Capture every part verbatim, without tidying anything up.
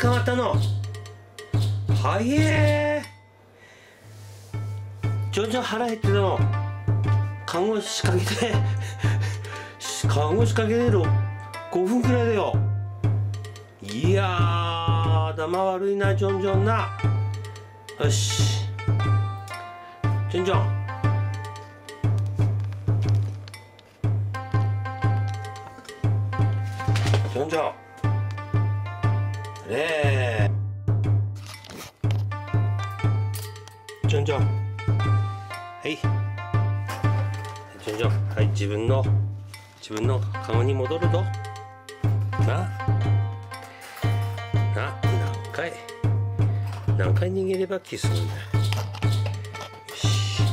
捕まったの。はえー。ジョンジョン腹減ってたの。看護師仕掛けて看護師かけてるごふんくらいだよ。いやー、頭悪いなジョンジョンな。よし、ジョンジョン、ジョンジョン、ねえ、ジョンジョン、はい、ジョンジョン、はい、自分の自分のカゴに戻るぞ。な、な、何回何回逃げればキスするんだよ。よし、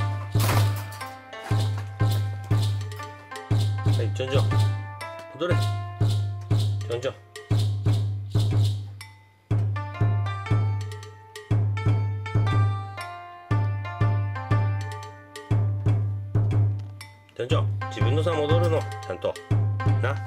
はい、ジョンジョン、戻れ。ジョンジョン、ジョンジョン、自分のさ戻るのちゃんとな。はい、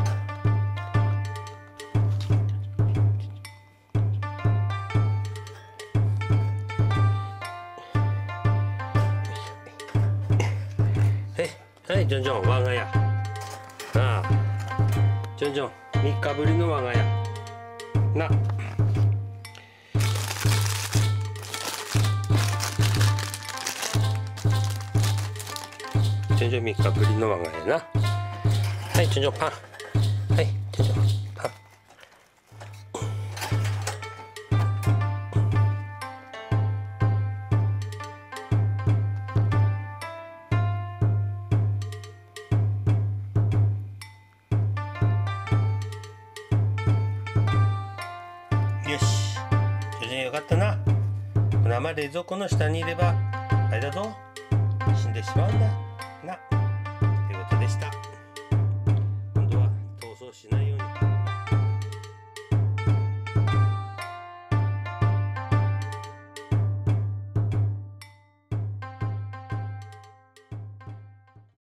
はい、ジョンジョン、我が家。なあ、ジョンジョン、みっかぶりの我が家。な。ジョンジョン、みっかぶりの我が家な。はい、ジョンジョン、パン。はい、ジョンジョン、パン。よし、ジョンジョンよかったな。このまま冷蔵庫の下にいればあれだぞ、死んでしまうんだな。ということでした。今度は逃走しないように